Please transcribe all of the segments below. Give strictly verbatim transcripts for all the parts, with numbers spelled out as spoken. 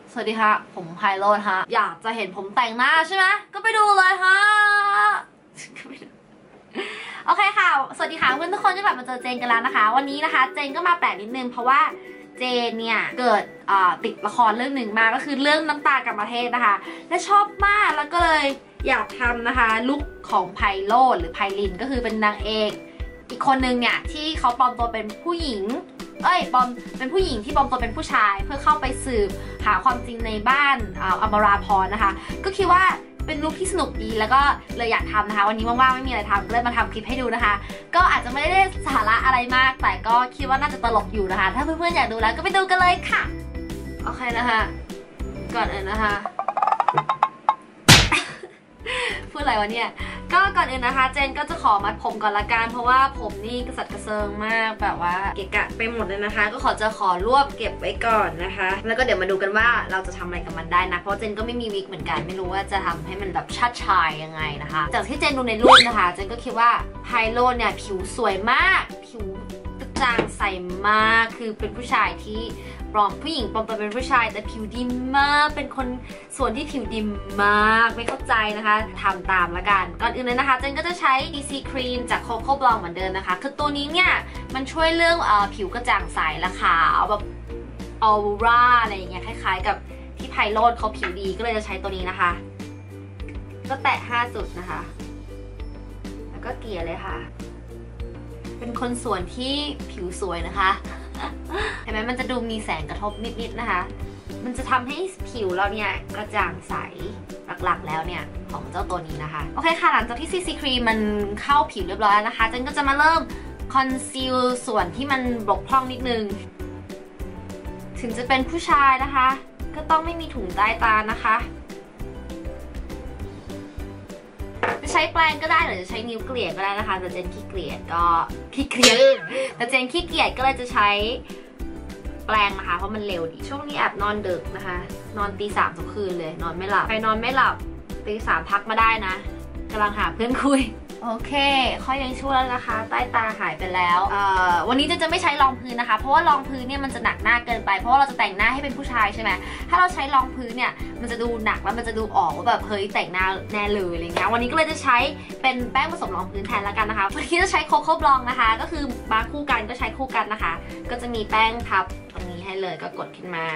สวัสดีค่ะผมไพโรจน์ฮะอยากจะเห็นผมแต่งหน้าใช่ไหมก็ไปดูเลยฮะโอเคค่ะสวัสดีค่ะเพื่อนทุกคนที่แบบมาเจอเจนกันแล้วนะคะวันนี้นะคะเจนก็มาแปลกนิดนึงเพราะว่าเจนเนี่ยเกิดติดละครเรื่องหนึ่งมาก็คือเรื่องน้ำตากรรมเทพนะคะและชอบมากแล้วก็เลยอยากทำนะคะลุคของไพโรจน์หรือไพลินก็คือเป็นนางเอกอีกคนนึงเนี่ยที่เขาปลอมตัวเป็นผู้หญิงเอ้ยปลอมเป็นผู้หญิงที่ปลอมตัวเป็นผู้ชายเพื่อเข้าไปสืบหาความจริงในบ้านอมราพรนะคะก็คิดว่าเป็นลุคที่สนุกดีแล้วก็เลยอยากทำนะคะวันนี้ว่างๆไม่มีอะไรทำก็เลยมาทำคลิปให้ดูนะคะก็อาจจะไม่ได้สาระอะไรมากแต่ก็คิดว่าน่าจะตลกอยู่นะคะถ้าเพื่อนๆอยากดูแล้วก็ไปดูกันเลยค่ะโอเคนะคะก่อนอื่นนะคะพูดอะไรวะเนี่ยก็ก่อนอื่นนะคะเจนก็จะขอมัดผมก่อนละกันเพราะว่าผมนี่กระสัดกระเซิงมากแบบว่าเกะกะไปหมดเลยนะคะก็ขอจะขอรวบเก็บไว้ก่อนนะคะแล้วก็เดี๋ยวมาดูกันว่าเราจะทำอะไรกับมันได้นะเพราะเจนก็ไม่มีวิกเหมือนกันไม่รู้ว่าจะทำให้มันแบบชัดชายยังไงนะคะจากที่เจนดูในรูปนะคะเจนก็คิดว่าไพโรจน์เนี่ยผิวสวยมากผิวกระจ่างใสมากคือเป็นผู้ชายที่ปลอมผู้หญิงปลอมตัวเป็นผู้ชายแต่ผิวดีมากเป็นคนส่วนที่ผิวดีมากไม่เข้าใจนะคะทำตามละกันก่อนอื่นเลยนะคะเจนก็จะใช้ ดี ซี Cream จาก Coco Blanc เหมือนเดิมนะคะคือตัวนี้เนี่ยมันช่วยเรื่องเอ่อผิวกระจ่างใสและขาวแบบออร่าอะไรอย่างเงี้ยคล้ายๆกับที่ไพโรจน์เขาผิวดีก็เลยจะใช้ตัวนี้นะคะก็แตะห้าจุดนะคะแล้วก็เกลี่ยเลยค่ะเป็นคนส่วนที่ผิวสวยนะคะเห็นไหมมันจะดูมีแสงกระทบนิดๆนะคะมันจะทำให้ผิวเราเนี่ยกระจ่างใสหลักๆแล้วเนี่ยของเจ้าตัวนี้นะคะโอเคค่ะหลังจากที่ ซี ซี Cream มันเข้าผิวเรียบร้อยแล้วนะคะเจนก็จะมาเริ่มคอนซีลส่วนที่มันบกพร่องนิดนึงถึงจะเป็นผู้ชายนะคะก็ต้องไม่มีถุงใต้ตานะคะจะใช้แปรงก็ได้หรือจะใช้นิ้วเกลี่ยก็ได้นะคะแต่เจนขี้เกลียดก็ขี้เกลียดแต่เจนขี้เกียจก็เลยจะใช้แปรงนะคะเพราะมันเร็วดีช่วงนี้แอบนอนดึกนะคะนอนตีสามทุกคืนเลยนอนไม่หลับใครนอนไม่หลับตีสามทักมาได้นะกำลังหาเพื่อนคุยโอเคข้อยังชั่วแล้วนะคะใต้ตาหายไปแล้ววันนี้จะไม่ใช้รองพื้นนะคะเพราะว่ารองพื้นเนี่ยมันจะหนักหน้าเกินไปเพราะว่าเราจะแต่งหน้าให้เป็นผู้ชายใช่ไหมถ้าเราใช้รองพื้นเนี่ยมันจะดูหนักแล้วมันจะดูออกว่าแบบเฮ้ยแต่งหน้าแน่เลยอะไรเงี้ยวันนี้ก็เลยจะใช้เป็นแป้งผสมรองพื้นแทนแล้วกันนะคะวันนี้จะใช้โคโค่บลองนะคะก็คือมาคู่กันก็ใช้คู่กันนะคะก็จะมีแป้งทับตรงนี้ให้เลยก็กดขึ้นมา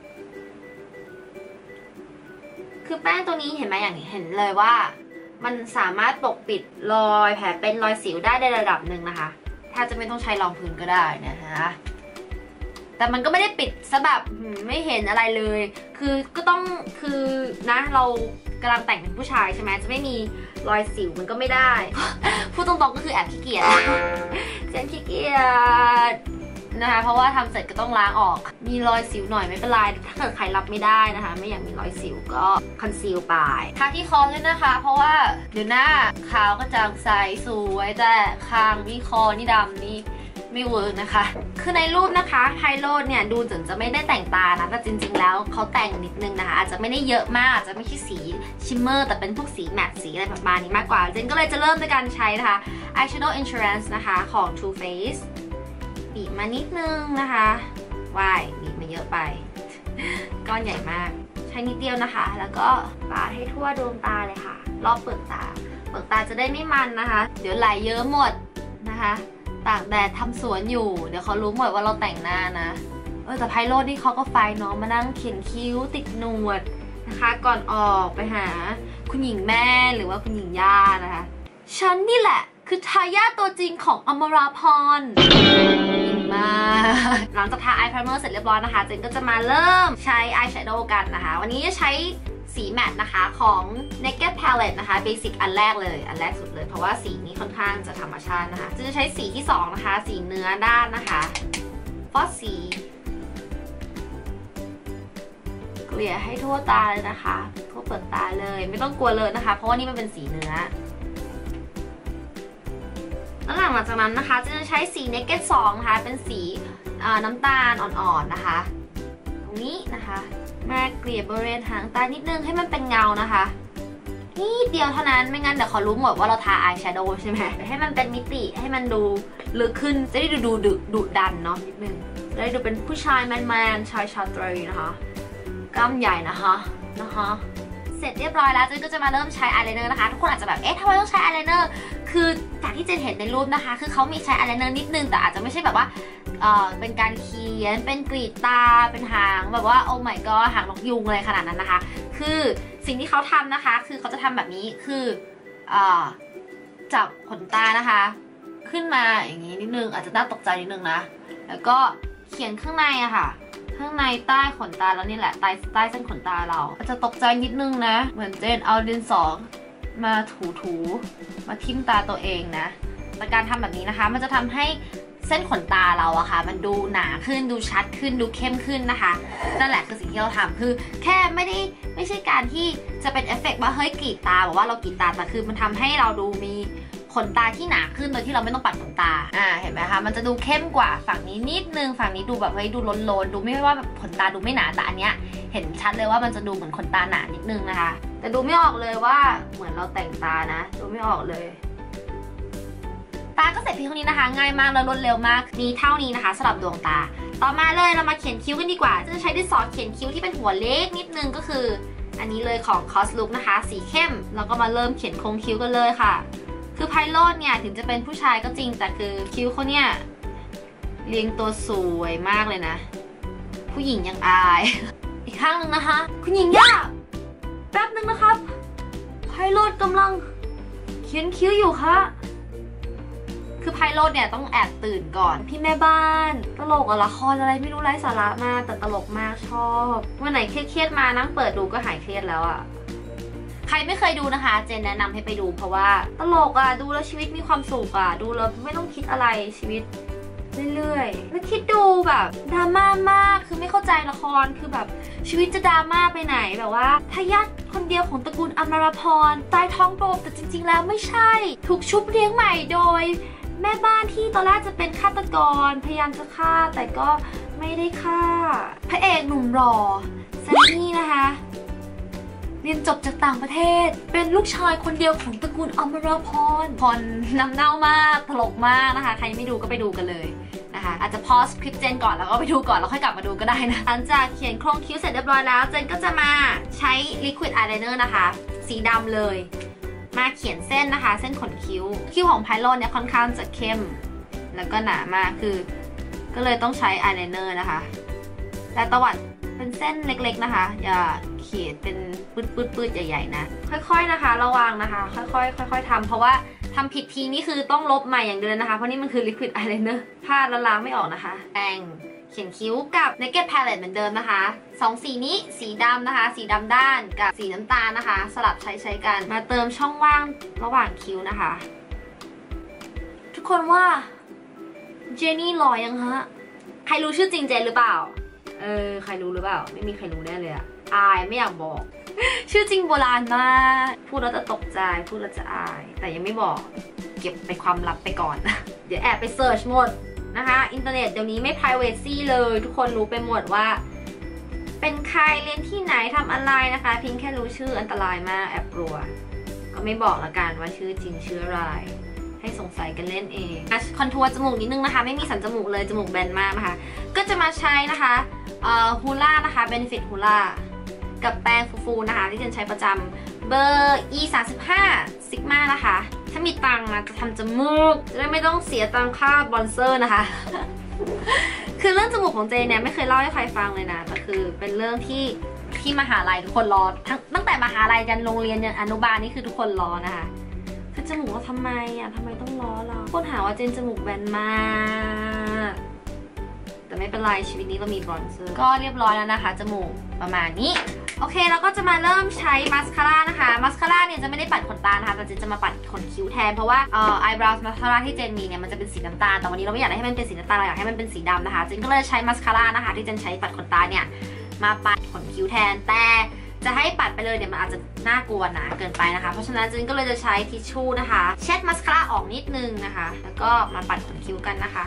คือแป้งตัวนี้เห็นไหมอย่างนี้เห็นเลยว่ามันสามารถปกปิดรอยแผลเป็นรอยสิวได้ในระดับหนึ่งนะคะถ้าจะไม่ต้องใช้รองพื้นก็ได้นะคะแต่มันก็ไม่ได้ปิดซะแบบไม่เห็นอะไรเลยคือก็ต้องคือนะเรากำลังแต่งเป็นผู้ชายใช่ไหมจะไม่มีรอยสิวมันก็ไม่ได้ พูดตรงๆก็คือแอบขี้เกียจเจนขี้เกียจนะคะเพราะว่าทำเสร็จก็ต้องล้างออกมีรอยสิวหน่อยไม่เป็นไรถ้าเกิดใครรับไม่ได้นะคะไม่อยากมีรอยสิวก็คอนซีลไปทาที่คอด้วยนะคะเพราะว่าเดี๋ยวหน้าขาวกระจ่างใสสวยแต่คางนี่คอนี่ดำนี่ไม่เวิร์กนะคะคือในรูปนะคะไพโรจน์เนี่ยดูถึงจะไม่ได้แต่งตานะแต่จริงๆแล้วเขาแต่งนิดนึงนะคะอาจจะไม่ได้เยอะมากอาจจะไม่ใช่สีชิมเมอร์แต่เป็นพวกสีแมตต์สีอะไรประมาณนี้มากกว่าเจนก็เลยจะเริ่มด้วยการใช้นะคะ Eyeshadow Insurance นะคะของ Too Facedบีบมานิดนึงนะคะวายบีบมาเยอะไปก้อนใหญ่มากใช้นิดเดียวนะคะแล้วก็ปาดให้ทั่วดวงตาเลยค่ะรอบเปลือกตาเปลือกตาจะได้ไม่มันนะคะเดี๋ยวไหลเยอะหมดนะคะตากแดดทำสวนอยู่เดี๋ยวเขารู้หมดว่าเราแต่งหน้านะเออแต่ไพโรจน์นี่เขาก็ไฟเนาะมานั่งเขียนคิ้วติดหนวดนะคะก่อนออกไปหาคุณหญิงแม่หรือว่าคุณหญิงย่านะคะฉันนี่แหละคือทายาทตัวจริงของอมราพรมาหลังจากทาอายไพรเมอร์เสร็จเรียบร้อยนะคะเจนก็จะมาเริ่มใช้อายแชโดว์กันนะคะวันนี้จะใช้สีแมตต์นะคะของ Naked Palette นะคะเบสิกอันแรกเลยอันแรกสุดเลยเพราะว่าสีนี้ค่อนข้างจะธรรมชาตินะคะจะใช้สีที่สองนะคะสีเนื้อด้านนะคะฟอสสีเกลี่ยให้ทั่วตาเลยนะคะทั่วเปลือกตาเลยไม่ต้องกลัวเลยนะคะเพราะว่านี่มันเป็นสีเนื้อแล้วหลังจากนั้นนะคะจะใช้สี Naked สองนะคะเป็นสีน้ำตาลอ่อนๆนะคะตรงนี้นะคะมาเกลี่ยบริเวณหางตานิดนึงให้มันเป็นเงานะคะนิดเดียวเท่านั้นไม่งั้นเดี๋ยวเขารู้หมดว่าเราทาอายแชโดว์ใช่ไหมให้มันเป็นมิติให้มันดูลึกขึ้นจะได้ดูดูดุดันเนาะนิดนึงจะได้ดูเป็นผู้ชายแมนๆชายชาตรีนะคะกล้ามใหญ่นะคะนะคะเสร็จเรียบร้อยแล้วเจนก็จะมาเริ่มใช้อายไลเนอร์นะคะทุกคนอาจจะแบบเอ๊ะทำไมต้องใช้อายไลเนอร์คือจากที่เจนเห็นในรูปนะคะคือเขามีใช้อายไลเนอร์นิดนึงแต่อาจจะไม่ใช่แบบว่าเอ่อเป็นการเขียนเป็นกรีดตาเป็นหางแบบว่าโอ้ my god หางนกยุงอะไรขนาดนั้นนะคะคือสิ่งที่เขาทำนะคะคือเขาจะทำแบบนี้คือเอ่อจับขนตานะคะขึ้นมาอย่างนี้นิดนึงอาจจะน่าตกใจนิดนึงนะแล้วก็เขียนข้างในอะค่ะข้างในใต้ขนตาแล้วนี่แหละใต้ใต้เส้นขนตาเราอาจจะตกใจนิดนึงนะเหมือนเจนเอาดินสอมาถูๆมาทิ่มตาตัวเองนะแต่การทำแบบนี้นะคะมันจะทำให้เส้นขนตาเราอะค่ะมันดูหนาขึ้นดูชัดขึ้นดูเข้มขึ้นนะคะนั่นแหละคือสิ่งที่เราทำคือแค่ไม่ได้ไม่ใช่การที่จะเป็นเอฟเฟกต์ว่าเฮ้ยกรีดตาบอกว่าเรากรีดตาแต่คือมันทำให้เราดูมีขนตาที่หนาขึ้นโดยที่เราไม่ต้องปัดขนตาอ่าเห็นไหมคะมันจะดูเข้มกว่าฝั่งนี้นิดนึงฝั่งนี้ดูแบบเฮ้ยดูโลนๆดูไม่ว่าแบบขนตาดูไม่หนาแต่อันเนี้ยเห็นชัดเลยว่ามันจะดูเหมือนขนตาหนานิดนึงนะคะแต่ดูไม่ออกเลยว่าเหมือนเราแต่งตานะดูไม่ออกเลยตาก็เสร็จเพียงเท่านี้นะคะง่ายมากแล้วรวดเร็วมากมีเท่านี้นะคะสำหรับดวงตาต่อมาเลยเรามาเขียนคิ้วกันดีกว่าจะใช้ดินสอเขียนคิ้วที่เป็นหัวเล็กนิดนึงก็คืออันนี้เลยของ คอส ลุค นะคะสีเข้มแล้วก็มาเริ่มเขียนโครงคิ้วกันเลยค่ะคือไพโรจน์เนี่ยถึงจะเป็นผู้ชายก็จริงแต่คือคิ้วเขาเนี่ยเรียงตัวสวยมากเลยนะผู้หญิงยังอายอีกข้างหนึ่งนะคะคุณหญิงย่าแป๊บนึงนะครับไพโรจน์กำลังเขียนคิ้วอยู่ค่ะคือไพโรจน์เนี่ยต้องแอบตื่นก่อนพี่แม่บ้านตลกอะละครอะไรไม่รู้ไร้สาระมากแต่ตลกมากชอบวันไหนเครียดๆมานั่งเปิดดูก็หายเครียดแล้วอะใครไม่เคยดูนะคะเจนแนะนำให้ไปดูเพราะว่าตลกอ่ะดูแล้วชีวิตมีความสุขอ่ะดูแล้วไม่ต้องคิดอะไรชีวิตเรื่อยๆแล้วคิดดูแบบดราม่ามากคือไม่เข้าใจละครคือแบบชีวิตจะดราม่าไปไหนแบบว่าทายาทคนเดียวของตระกูลอมรพรตายท้องโตแต่จริงๆแล้วไม่ใช่ถูกชุบเลี้ยงใหม่โดยแม่บ้านที่ตอนแรกจะเป็นฆาตกรพยายามจะฆ่าแต่ก็ไม่ได้ฆ่าพระเอกหนุ่มหล่อซันนี่นะคะเรียนจบจากต่างประเทศเป็นลูกชายคนเดียวของตระกูลอมรพรพรน้ำเน่ามากตลกมากนะคะใครไม่ดูก็ไปดูกันเลยนะคะอาจจะพอสคลิปเจนก่อนแล้วก็ไปดูก่อนแล้วค่อยกลับมาดูก็ได้นะหลังจากเขียนโครงคิ้วเสร็จเรียบร้อยแล้วเจนก็จะมาใช้ Liquid Eyeliner นะคะสีดำเลยมาเขียนเส้นนะคะเส้นขนคิ้วคิ้วของไพโรจน์เนี่ยค่อนข้างจะเข้มแล้วก็หนามากคือก็เลยต้องใช้อายไลเนอร์นะคะแต่ตวัดเป็นเส้นเล็กๆนะคะอย่าเขียนเป็นปื้ดๆๆใหญ่ๆนะค่อยๆนะคะระวังนะคะค่อยๆค่อยๆทำเพราะว่าทำผิดทีนี่คือต้องลบใหม่อย่างเดียวนะคะเพราะนี่มันคือ Liquid Eyeliner พลาดแล้วล้างไม่ออกนะคะแปรงเขียนคิ้วกับ Naked Palette เหมือนเดิมนะคะสองสีนี้สีดำนะคะสีดำด้านกับสีน้ำตาลนะคะสลับใช้ใช้กันมาเติมช่องว่างระหว่างคิ้วนะคะทุกคนว่าเจนี่หล่อยังฮะใครรู้ชื่อจริงเจนหรือเปล่าเออใครรู้หรือเปล่าไม่มีใครรู้แน่เลยอะอายไม่อยากบอกชื่อจริงโบราณมากพูดแล้วจะตกใจพูดแล้วจะอายแต่ยังไม่บอกเก็บเป็นความลับไปก่อนเดี๋ยวแอบไปเสิร์ชหมดนะคะอินเทอร์เน็ตเดี๋ยวนี้ไม่ privacy เลยทุกคนรู้ไปหมดว่าเป็นใครเรียนที่ไหนทำอะไรนะคะพิงแค่รู้ชื่ออันตรายมากแอบกลัวก็ไม่บอกละกันว่าชื่อจริงชื่ออะไรให้สงสัยกันเล่นเองคอนทัวร์จมูกนิดนึงนะคะไม่มีสันจมูกเลยจมูกแบนมากนะคะก็จะมาใช้นะคะฮูล่านะคะ Benefit ฮูล่ากับแป้งฟูๆนะคะที่เจนใช้ประจำเบอร์ อี สามสิบห้า Sigma นะคะถ้ามีตังค์นะจะทำจมูกจะได้ไม่ต้องเสียตังค่าบอนเซอร์นะคะ คือเรื่องจมูกของเจนเนี่ยไม่เคยเล่าให้ใครฟังเลยนะแต่คือเป็นเรื่องที่ที่มหาลัยทุกคนรอตั้งแต่มหาลัยยันโรงเรียนยันอนุบาลนี่คือทุกคนรอนะคะคือจมูกเราทำไมอ่ะทำไมต้องล้อเราคนหาว่าเจนจมูกแบนมากแต่ไม่เป็นไรชีวิตนี้เรามีบรอนเซอร์ก็เรียบร้อยแล้วนะคะจมูกประมาณนี้โอเคแล้วก็จะมาเริ่มใช้มาสคาร่านะคะมาสคาร่าเนี่ยจะไม่ได้ปัดขนตานะคะแต่เจนจะมาปัดขนคิ้วแทนเพราะว่าเอ่อ eyebrow mascara ที่เจนมีเนี่ยมันจะเป็นสีน้ำตาลแต่วันนี้เราไม่อยากให้มันเป็นสีน้ำตาลเราอยากให้มันเป็นสีดำนะคะเจนก็เลยใช้มาสคาร่านะคะที่เจนใช้ปัดขนตาเนี่ยมาปัดขนคิ้วแทนแต่จะให้ปัดไปเลยเนี่ยมันอาจจะน่ากลัวนะเกินไปนะคะเพราะฉะนั้นเจนก็เลยจะใช้ทิชชู่นะคะเช็ดมาสคาร่าออกนิดนึงนะคะแล้วก็มาปัดขนคิ้วกันนะคะ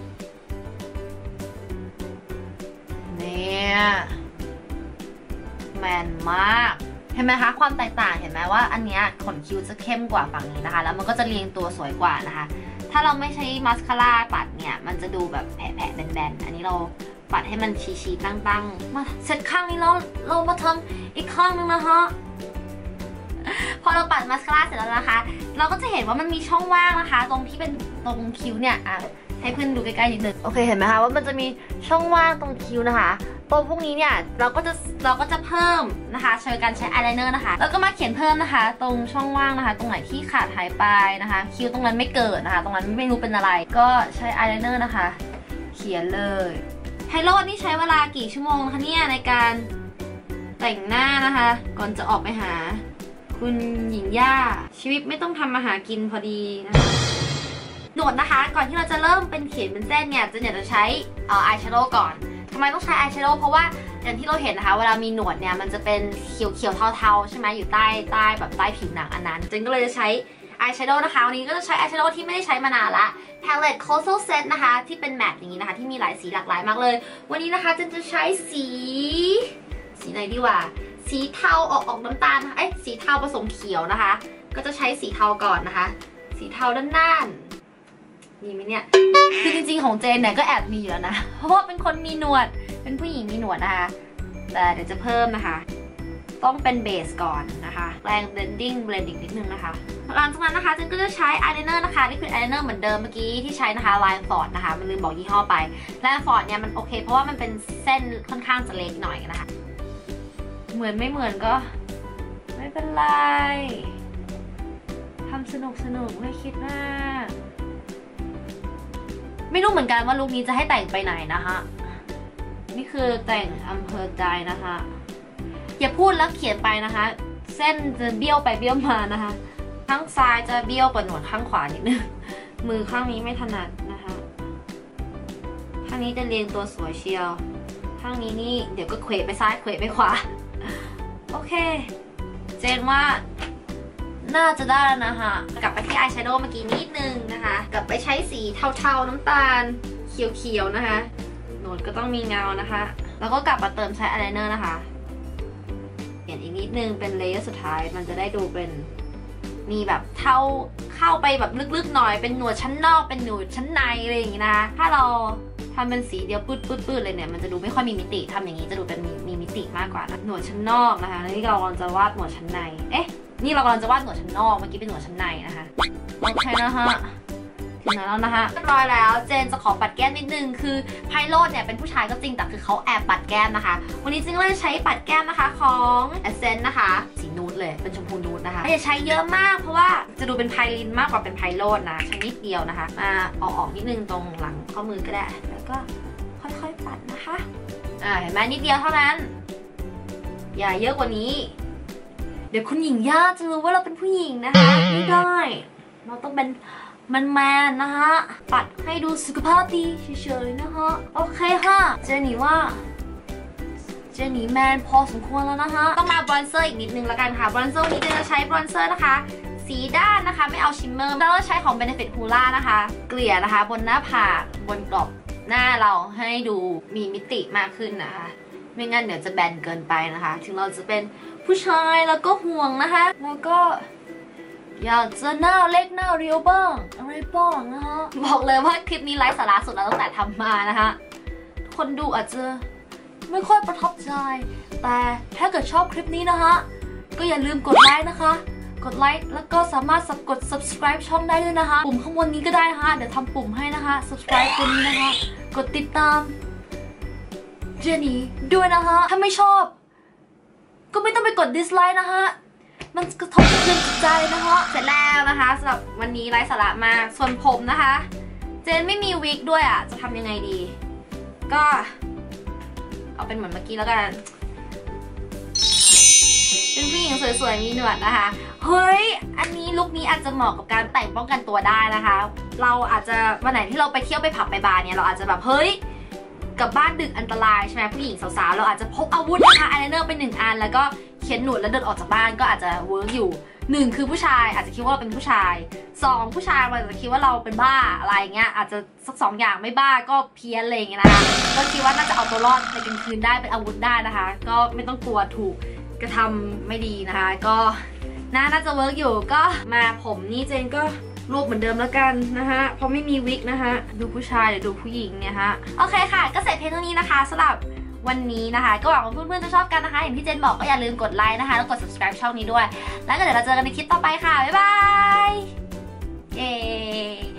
เนี่ยแมนมากเห็นไหมคะความแตกต่างเห็นไหมว่าอันเนี้ยขนคิ้วจะเข้มกว่าฝั่งนี้นะคะแล้วมันก็จะเรียงตัวสวยกว่านะคะถ้าเราไม่ใช้มาสคาร่าปัดเนี่ยมันจะดูแบบแผลๆแบนๆอันนี้เราปัดให้มันชี้ๆตั้งๆมาเสร็จข้างนี้แล้วเรามาทำอีกข้างนึงนะคะพอเราปัดมาสคาร่าเสร็จแล้วนะคะเราก็จะเห็นว่ามันมีช่องว่างนะคะตรงที่เป็นตรงคิ้วเนี่ยอ่ะให้เพื่อนดูใกล้ๆนิดนึงโอเคเห็นไหมคะว่ามันจะมีช่องว่างตรงคิ้วนะคะตรงพวกนี้เนี่ยเราก็จะเราก็จะเพิ่มนะคะโดยการใช้อายไลเนอร์นะคะแล้วก็มาเขียนเพิ่มนะคะตรงช่องว่างนะคะตรงไหนที่ขาดหายไปนะคะคิ้วตรงนั้นไม่เกิดนะคะตรงนั้นไม่รู้เป็นอะไรก็ใช้อายไลเนอร์นะคะเขียนเลยไฮโลดนี่ใช้เวลากี่ชั่วโมงคะเนี่ยในการแต่งหน้านะคะก่อนจะออกไปหาคุณหญิงย่าชีวิตไม่ต้องทำมาหากินพอดีนะคะหนวดนะคะก่อนที่เราจะเริ่มเป็นเขียนเป็นเส้นเนี่ยจะเนี่ยจะใช้เอ่ออายแชโดว์ก่อนทำไมต้องใช้อายแชโดว์เพราะว่าอย่างที่เราเห็นนะคะเวลามีหนวดเนี่ยมันจะเป็นเขียวๆเทาๆใช่ไหมอยู่ใต้ใต้แบบใต้ผิวหนังอันนั้นจึงก็เลยจะใช้อายแชโดว์นะคะวันนี้ก็จะใช้อายแชโดว์ที่ไม่ได้ใช้มานานละ Palette Coastal Set นะคะที่เป็นแมตต์อย่างนี้นะคะที่มีหลายสีหลากหลายมากเลยวันนี้นะคะจึงจะใช้สีสีไหนดีวะสีเทาออกออกน้ำตาลเอ้ยสีเทาผสมเขียวนะคะก็จะใช้สีเทาก่อนนะคะสีเทาด้านๆมีไหมเนี่ยคือจริงๆของเจนเนี่ยก็แอบมีอยู่แล้วนะเพราะว่าเป็นคนมีหนวดเป็นผู้หญิงมีหนวดนะคะแต่เดี๋ยวจะเพิ่มนะคะต้องเป็นเบสก่อนนะคะแปรงเบลนดิ้งเบลนดิ้งนิดนึงนะคะหลังจากนั้นนะคะเจนก็จะใช้อายไลเนอร์นะคะนี่คืออายไลเนอร์เหมือนเดิมเมื่อกี้ที่ใช้นะคะไลน์ฟอร์ดนะคะมันลืมบอกยี่ห้อไปไลน์ฟอร์ดเนี่ยมันโอเคเพราะว่ามันเป็นเส้นค่อนข้างจะเล็กหน่อยนะคะเหมือนไม่เหมือนก็ไม่เป็นไรทำสนุกสนุกไม่คิดมากไม่รู้เหมือนกันว่าลุคนี้จะให้แต่งไปไหนนะคะนี่คือแต่งอำเภอใจนะคะอย่าพูดแล้วเขียนไปนะคะเส้นจะเบี้ยวไปเบี้ยวมานะคะข้างซ้ายจะเบี้ยวกว่าหนวดข้างขวานิดนึงมือข้างนี้ไม่ถนัดนะคะข้างนี้จะเรียงตัวสวยเชียวข้างนี้นี่เดี๋ยวก็เขวไปซ้ายเขวไปขวาโอเคเจนว่าน่าจะได้แล้วนะคะกลับไปที่อายแชโดว์เมื่อกี้นิดนึงนะคะกลับไปใช้สีเทาๆน้ำตาลเขียวๆนะคะหนวดก็ต้องมีเงานะคะแล้วก็กลับมาเติมใช้อายไลเนอร์นะคะเปลี่ยนอีกนิดนึงเป็นเลเยอร์สุดท้ายมันจะได้ดูเป็นมีแบบเท่าเข้าไปแบบลึกๆหน่อยเป็นหนวดชั้นนอกเป็นหนวดชั้นในอะไรอย่างงี้นะถ้าเราทำเป็นสีเดียวปื้ดๆเลยเนี่ยมันจะดูไม่ค่อยมีมิติทำอย่างนี้จะดูเป็นมีมีมิติมากกว่านะหนวดชั้นนอกนะคะนี่เรากำลังจะวาดหนวดชั้นในเอ๊ะนี่เรากำลังจะวาดหนวดชั้นนอกเมื่อกี้เป็นหนวดชั้นในนะคะโอเคนะคะถึงแล้วนะคะเรียบร้อยแล้วเจนจะขอปัดแก้มนิดนึงคือไพโรดเนี่ยเป็นผู้ชายก็จริงแต่คือเขาแอบปัดแก้มนะคะวันนี้เจนก็เลยใช้ปัดแก้มนะคะของ Essence นะคะสีนูดเลยเป็นชมพูนูดนะคะอย่าใช้เยอะมากเพราะว่าจะดูเป็นไพลินมากกว่าเป็นไพโรดนะใช้นิดเดียวนะคะมาเอาออกนิดนึงตรงหลังข้อมือก็ได้แล้วก็ค่อยๆปัดนะคะอ่าเห็นไหมนิดเดียวเท่านั้นอย่าเยอะกว่านี้เดี๋ยวคุณหญิงย่าจะรู้ว่าเราเป็นผู้หญิงนะคะไม่ได้เราต้องเป็นมันแมนนะคะปัดให้ดูสุขภาพดีเฉยๆนะคะโอเคค่ะเจนนี่ว่าเจนนี่แมนพอสมควรแล้วนะคะต้องมาบรอนเซอร์อีกนิดนึงแล้วกันค่ะบรอนเซอร์นี้เจนจะใช้บรอนเซอร์นะคะสีด้านนะคะไม่เอาชิมเมอร์แล้วเราใช้ของ Benefit Hoola นะคะเกลี่ยนะคะบนหน้าผากบนกรอบหน้าเราให้ดูมีมิติมากขึ้นนะคะไม่งั้นเดี๋ยวจะแบนเกินไปนะคะถึงเราจะเป็นผู้ชายแล้วก็ห่วงนะคะแล้วก็อยากจะหน้าเล็กหน้าเรียวบ้างอะไรบ้างนะคะบอกเลยว่าคลิปนี้ไร้สาระสุดแล้วตั้งแต่ทำมานะคะคนดูอาจจะไม่ค่อยประทับใจแต่ถ้าเกิดชอบคลิปนี้นะคะก็อย่าลืมกดไลค์นะคะกดไลค์แล้วก็สามารถกด subscribe ช่องได้ด้วยนะคะปุ่มข้างบนนี้ก็ได้นะคะเดี๋ยวทำปุ่มให้นะคะ subscribe ตรงนี้นะคะกดติดตามเจนนี่ด้วยนะคะถ้าไม่ชอบก็ไม่ต้องไปกด dislike นะคะมันกระทบกระเทือนจิตใจนะคะเสร็จแล้วนะคะสำหรับวันนี้ไร้สาระมากส่วนผมนะคะเจนไม่มีวิกด้วยอ่ะจะทำยังไงดีก็เอาเป็นเหมือนเมื่อกี้แล้วกันเป็นผู้หญิงสวยๆมีหนวดนะคะเฮ้ยอันนี้ลุคนี้อาจจะเหมาะกับการแต่งป้องกันตัวได้นะคะเราอาจจะวันไหนที่เราไปเที่ยวไปผับไปบาร์เนี่ยเราอาจจะแบบเฮ้ยกลับบ้านดึกอันตรายใช่ไหมผู้หญิงสาวๆเราอาจจะพกอาวุธนะคะอายไลเนอร์เป็นหนึ่งอันแล้วก็เขียนหนวดแล้วเดินออกจากบ้านก็อาจจะเวิร์กอยู่หนึ่งคือผู้ชายอาจจะคิดว่าเราเป็นผู้ชายสองผู้ชายอาจจะคิดว่าเราเป็นบ้าอะไรเงี้ยอาจจะสักสองอย่างไม่บ้าก็เพี้ยนอะไรอย่างเงี้ยนะคะก็คิดว่าน่าจะเอาตัวรอดในกลางคืนได้เป็นอาวุธได้นะคะก็ไม่ต้องกลัวถูกกระทำไม่ดีนะคะก็น่าน่าจะเวิร์กอยู่ก็มาผมนี่เจนก็รูปเหมือนเดิมแล้วกันนะฮะเพราะไม่มีวิกนะฮะดูผู้ชายหรือดูผู้หญิงเนี่ยฮะโอเคค่ะก็เสร็จเพียงเท่านี้นะคะสำหรับวันนี้นะคะก็หวังว่าเพื่อนๆจะชอบกันนะคะอย่างที่เจนบอกก็อย่าลืมกดไลค์นะคะแล้วกด subscribe ช่องนี้ด้วยแล้วก็เดี๋ยวเราเจอกันในคลิปต่อไปค่ะบ๊ายบายเย้